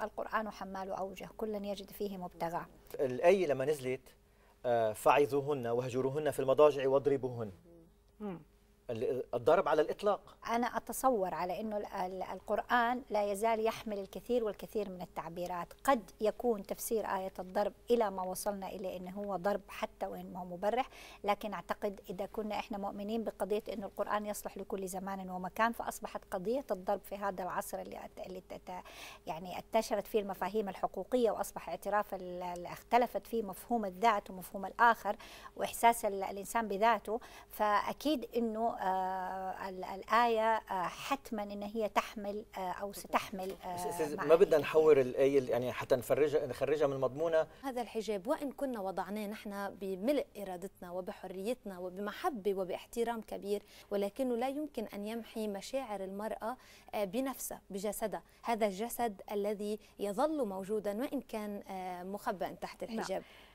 القرآن حمال أوجه، كلا يجد فيه مبتغى. الآية لما نزلت فعظوهن واهجروهن في المضاجع واضربوهن، الضرب على الإطلاق. أنا أتصور على أنه القرآن لا يزال يحمل الكثير والكثير من التعبيرات. قد يكون تفسير آية الضرب إلى ما وصلنا إليه أنه هو ضرب حتى وإن ما هو مبرح، لكن أعتقد إذا كنا إحنا مؤمنين بقضية أنه القرآن يصلح لكل زمان ومكان، فأصبحت قضية الضرب في هذا العصر اللي يعني انتشرت فيه المفاهيم الحقوقية، وأصبح اعتراف اختلفت فيه مفهوم الذات ومفهوم الآخر وإحساس الإنسان بذاته. فأكيد أنه الآية حتما إن هي تحمل أو ستحمل ما بدنا نحور الآية يعني حتى نخرجها من مضمونها. هذا الحجاب وإن كنا وضعناه نحن بملء إرادتنا وبحريتنا وبمحبة وباحترام كبير، ولكنه لا يمكن أن يمحي مشاعر المرأة بنفسها بجسدها، هذا الجسد الذي يظل موجودا وإن كان مخبأ تحت الحجاب.